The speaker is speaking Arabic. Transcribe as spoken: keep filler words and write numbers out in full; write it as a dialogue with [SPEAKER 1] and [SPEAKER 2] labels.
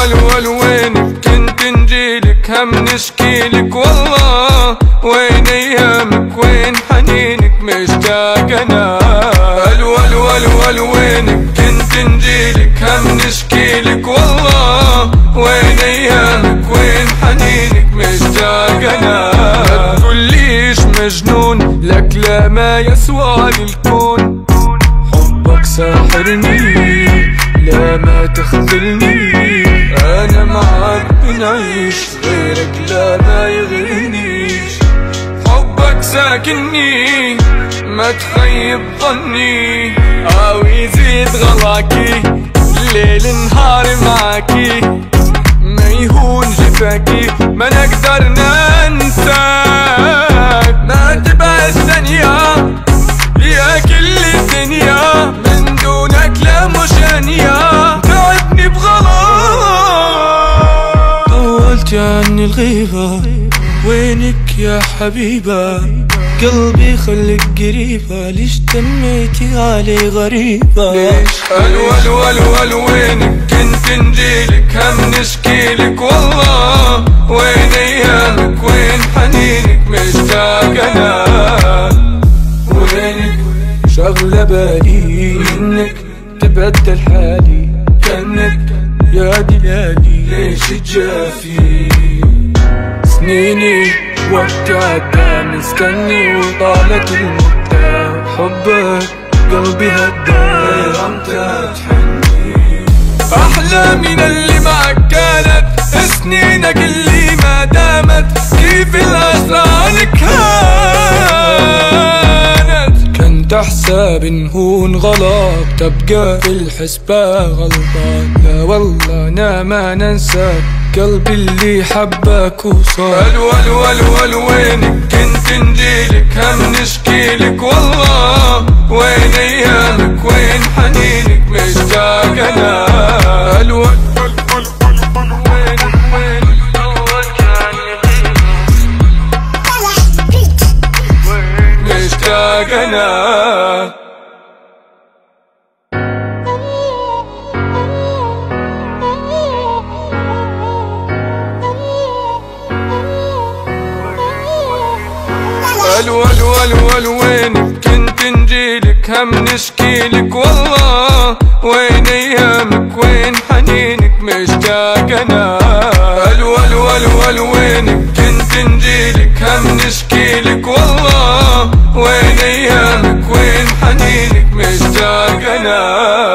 [SPEAKER 1] الو الو وينك كنت نجيلك هم نشكيلك والله، وين ايامك وين حنينك مشتاق انا. الو الو الو الو وينك كنت نجيلك هم نشكيلك والله، وين ايامك وين حنينك مشتاق انا. ما تقوليش مجنون لك لا ما يسواني الكون، حبك ساحرني لا ما تخذلني، انا معك بنعيش غيرك لا ما يغرنيش. حبك ساكنني ما تخيب ظني، او يزيد غلاكي ليل نهار معاكي، ما يهون جفاكي ما نقدر ننساك. ما تبقى الثانية يا كل الدنيا، من دونك لا مش انيا، تعبني بغلط. طولت عني الغيبة وينك يا حبيبة، قلبي خليك قريبة، ليش تميتي علي غريبة ليش؟ الو الو الو الو وينك كنت نجيلك هم نشكيلك والله، وين ايامك وين حنينك مشتاق انا. وينك شغلة بالي منك تبدل حالي، كأنك يا دلالي ليش تجافي. سنيني وقت عدى مستني وطالت المدة، حبك قلبي هدى غيرمتها تحني. أحلى من اللي معك كانت سنينك اللي ما دامت، كيف الأسرار كانت. كنت أحسب نهون غلط تبقى في الحسبة غلطان، لا والله أنا ما ننساك قلبي اللي حبك وصار. الو الو الو الو وينك كنت نجيلك هم نشكيلك والله، وين ايامك وين حنينك مشتاق انا. الو الو الو الو وينك وينك اول كان يغيب مشتاق انا. الو الو الو الو وينك كنت نجيلك هم نشكيلك والله، وين ايامك وين حنينك مشتاق انا. الو الو الو الو وينك كنت نجيلك هم نشكيلك والله، وين ايامك وين حنينك مشتاق انا.